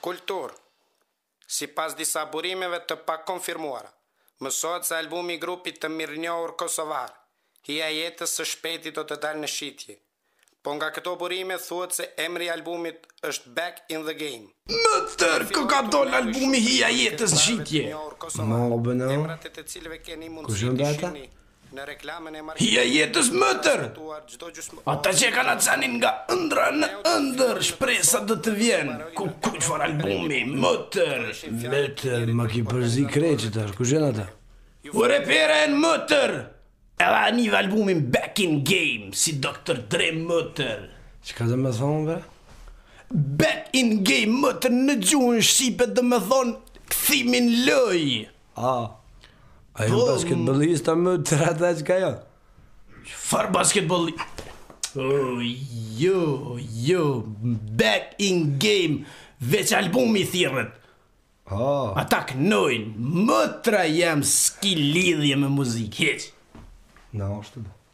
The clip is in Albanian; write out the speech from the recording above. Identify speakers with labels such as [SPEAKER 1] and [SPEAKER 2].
[SPEAKER 1] Kultur. Sipas disa burimeve të pakonfirmuara, mësohet se albumi i grupit të mirënjohur kosovar, Hija e jetës së shpejti do të dalë në shitje. Po nga këto burime thuhet se emri i albumit është Back in the Game.
[SPEAKER 2] Më tërë kë ka dollë albumi Hija e jetës në shitje.
[SPEAKER 3] Ma o bëna,
[SPEAKER 1] Emrat e të cilëve keni
[SPEAKER 3] Kush
[SPEAKER 1] mundësi
[SPEAKER 3] janë
[SPEAKER 1] të
[SPEAKER 3] ata?
[SPEAKER 1] shihni në reklamën e
[SPEAKER 2] Hija e jetës më tërë. Ata që kanë atësanin nga ëndra në ëndër, shpresa do të vjenë. Ku qëfar albumi, më tërë.
[SPEAKER 3] Letër, ma ki përzi kreqit është, kush janë ata?
[SPEAKER 2] U repere në më tërë. Edhe anive albumin Back in Game, si Dr. Dre më tërë.
[SPEAKER 3] Që ka dhe me thonë, bre?
[SPEAKER 2] Back in Game më tërë në gjuhën shqipe dhe me thonë këthimin loj.
[SPEAKER 3] A ju basketbolista më të rata që ka jo?
[SPEAKER 2] Qëfar basketbolli? Oh, jo, Back in Game, veç albumi thirët. Ata kënojnë, më tra jam s'ki lidhje me muzikë, heq.
[SPEAKER 3] Na, është të